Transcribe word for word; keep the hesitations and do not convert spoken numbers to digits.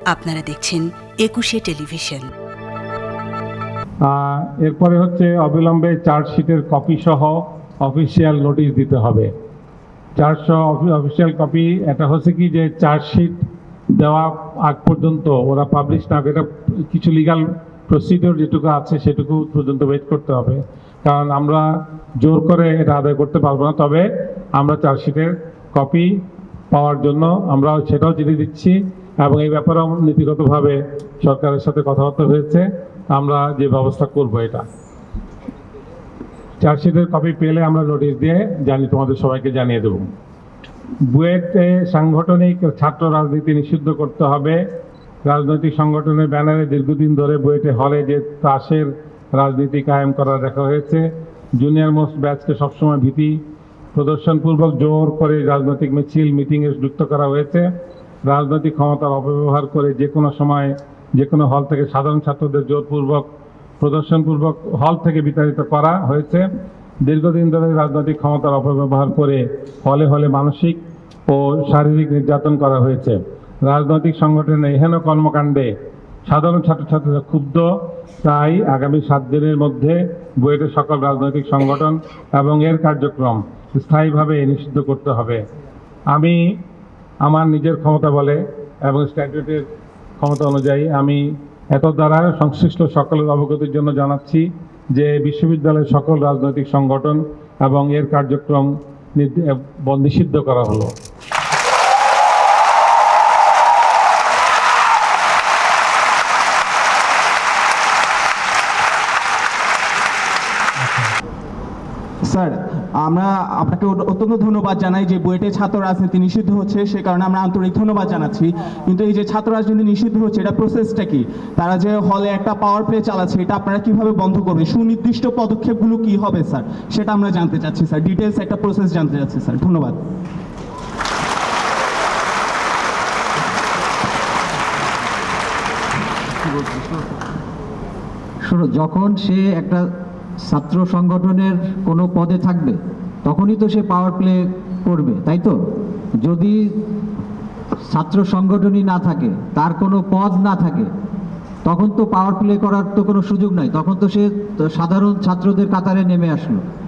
আপনারা দেখছেন একুশে টেলিভিশন। এরপরে হচ্ছে অবিলম্বে চার্জশিটের কপি সহ অফিসিয়াল নোটিশ দিতে হবে। চারশো অফিসিয়াল কপি, এটা হচ্ছে কি যে চার্জশিট দেওয়া আগ পর্যন্ত ওরা পাবলিশ না, এটা কিছু লিগাল প্রসিডিওর যেটুকু আছে সেটুকু পর্যন্ত ওয়েট করতে হবে, কারণ আমরা জোর করে এটা আদায় করতে পারবো না। তবে আমরা চার্জশিটের কপি পাওয়ার জন্য আমরা সেটাও চিঠি দিচ্ছি এবং এই ব্যাপারেও নীতিগতভাবে সরকারের সাথে কথাবার্তা হয়েছে, আমরা যে ব্যবস্থা করব এটা। চার্জশিটের কপি পেলে আমরা নোটিশ দিয়ে জানি তোমাদের সবাইকে জানিয়ে দেব। বুয়েটে সাংগঠনিক ছাত্র রাজনীতি নিষিদ্ধ করতে হবে। রাজনৈতিক সংগঠনের ব্যানারে দীর্ঘদিন ধরে বুয়েটে হলে যে তাসের রাজনীতি কায়েম করার দেখা হয়েছে। জুনিয়র মোস্ট ব্যাচকে সবসময় ভীতি প্রদর্শনপূর্বক জোর করে রাজনৈতিক মিছিল মিটিংয়ে যুক্ত করা হয়েছে। রাজনৈতিক ক্ষমতার অপব্যবহার করে যে কোনো সময় যে কোনো হল থেকে সাধারণ ছাত্রদের জোরপূর্বক প্রদর্শনপূর্বক হল থেকে বিতাড়িত করা হয়েছে। দীর্ঘদিন ধরে রাজনৈতিক ক্ষমতার অপব্যবহার করে হলে হলে মানসিক ও শারীরিক নির্যাতন করা হয়েছে। রাজনৈতিক সংগঠনের এহেন কর্মকাণ্ডে সাধারণ ছাত্রছাত্রীরা ক্ষুব্ধ। তাই আগামী সাত দিনের মধ্যে বুয়েটের সকল রাজনৈতিক সংগঠন এবং এর কার্যক্রম স্থায়ীভাবে নিষিদ্ধ করতে হবে। আমি আমার নিজের ক্ষমতা বলে এবং স্ট্যাটিউটের ক্ষমতা অনুযায়ী আমি এত দ্বারা সংশ্লিষ্ট সকলের অবগতির জন্য জানাচ্ছি যে বিশ্ববিদ্যালয়ের সকল রাজনৈতিক সংগঠন এবং এর কার্যক্রম নিষিদ্ধ করা হলো। স্যার, আমরা আপনাকে অত্যন্ত ধন্যবাদ জানাই যে বুয়েটে ছাত্র রাজনীতি নিষিদ্ধ হচ্ছে, সে কারণে আমরা আন্তরিক ধন্যবাদ জানাচ্ছি। কিন্তু এই যে ছাত্র রাজনীতি নিষিদ্ধ হচ্ছে, এটা প্রসেসটা কি? তারা যে হলে একটা পাওয়ার প্লে চালাচ্ছে, এটা আপনারা কিভাবে বন্ধ করবেন? সুনির্দিষ্ট পদক্ষেপগুলো কি হবে স্যার, সেটা আমরা জানতে চাচ্ছি স্যার। ডিটেলস একটা প্রসেস জানতে চাচ্ছি স্যার। ধন্যবাদ। শোনো, যখন সে একটা ছাত্র সংগঠনের কোনো পদে থাকবে তখনই তো সে পাওয়ার প্লে করবে, তাই তো? যদি ছাত্র সংগঠনই না থাকে, তার কোনো পদ না থাকে, তখন তো পাওয়ার প্লে করার তো কোনো সুযোগ নাই। তখন তো সে সাধারণ ছাত্রদের কাতারে নেমে আসলো।